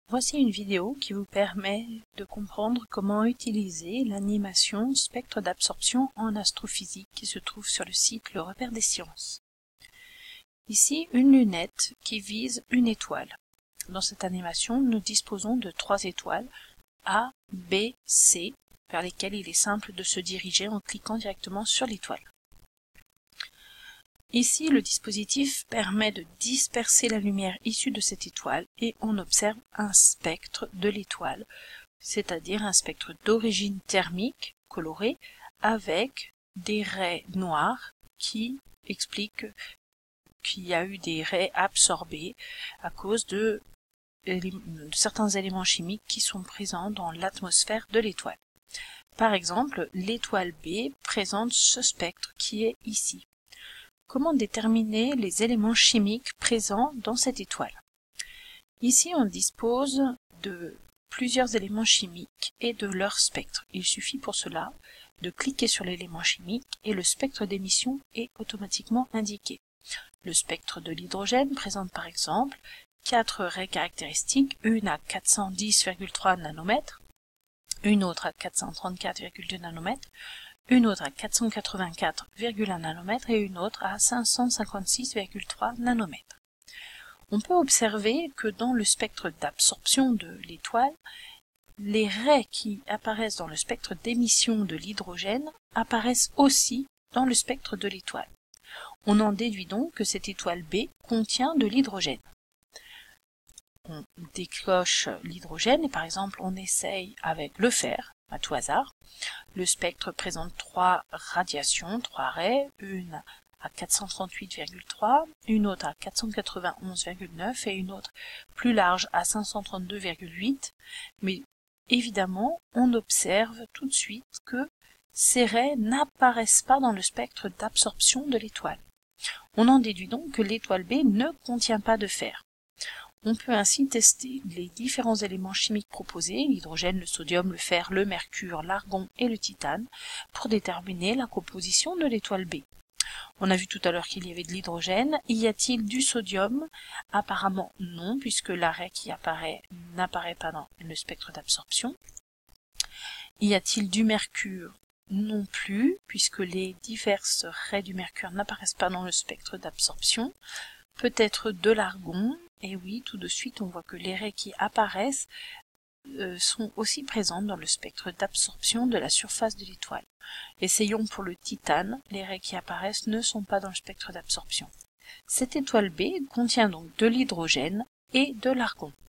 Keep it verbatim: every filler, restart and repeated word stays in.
Voici une vidéo qui vous permet de comprendre comment utiliser l'animation spectre d'absorption en astrophysique qui se trouve sur le site Le Repère des Sciences. Ici, une lunette qui vise une étoile. Dans cette animation, nous disposons de trois étoiles A, B, C, vers lesquelles il est simple de se diriger en cliquant directement sur l'étoile. Ici, le dispositif permet de disperser la lumière issue de cette étoile et on observe un spectre de l'étoile, c'est-à-dire un spectre d'origine thermique coloré avec des raies noires qui expliquent qu'il y a eu des raies absorbées à cause de, de certains éléments chimiques qui sont présents dans l'atmosphère de l'étoile. Par exemple, l'étoile B présente ce spectre qui est ici. Comment déterminer les éléments chimiques présents dans cette étoile? Ici, on dispose de plusieurs éléments chimiques et de leur spectre. Il suffit pour cela de cliquer sur l'élément chimique et le spectre d'émission est automatiquement indiqué. Le spectre de l'hydrogène présente par exemple quatre raies caractéristiques, une à quatre cent dix virgule trois nanomètres, une autre à quatre cent trente-quatre virgule deux nanomètres, une autre à quatre cent quatre-vingt-quatre virgule un nanomètre et une autre à cinq cent cinquante-six virgule trois nanomètres. On peut observer que dans le spectre d'absorption de l'étoile, les raies qui apparaissent dans le spectre d'émission de l'hydrogène apparaissent aussi dans le spectre de l'étoile. On en déduit donc que cette étoile B contient de l'hydrogène. On décloche l'hydrogène et par exemple on essaye avec le fer, à tout hasard. Le spectre présente trois radiations, trois raies, une à quatre cent trente-huit virgule trois, une autre à quatre cent quatre-vingt-onze virgule neuf et une autre plus large à cinq cent trente-deux virgule huit. Mais évidemment, on observe tout de suite que ces raies n'apparaissent pas dans le spectre d'absorption de l'étoile. On en déduit donc que l'étoile B ne contient pas de fer. On peut ainsi tester les différents éléments chimiques proposés, l'hydrogène, le sodium, le fer, le mercure, l'argon et le titane, pour déterminer la composition de l'étoile B. On a vu tout à l'heure qu'il y avait de l'hydrogène. Y a-t-il du sodium? Apparemment non, puisque la raie qui apparaît n'apparaît pas dans le spectre d'absorption. Y a-t-il du mercure? Non plus, puisque les diverses raies du mercure n'apparaissent pas dans le spectre d'absorption. Peut-être de l'argon, et oui, tout de suite on voit que les raies qui apparaissent euh, sont aussi présentes dans le spectre d'absorption de la surface de l'étoile. Essayons pour le titane, les raies qui apparaissent ne sont pas dans le spectre d'absorption. Cette étoile B contient donc de l'hydrogène et de l'argon.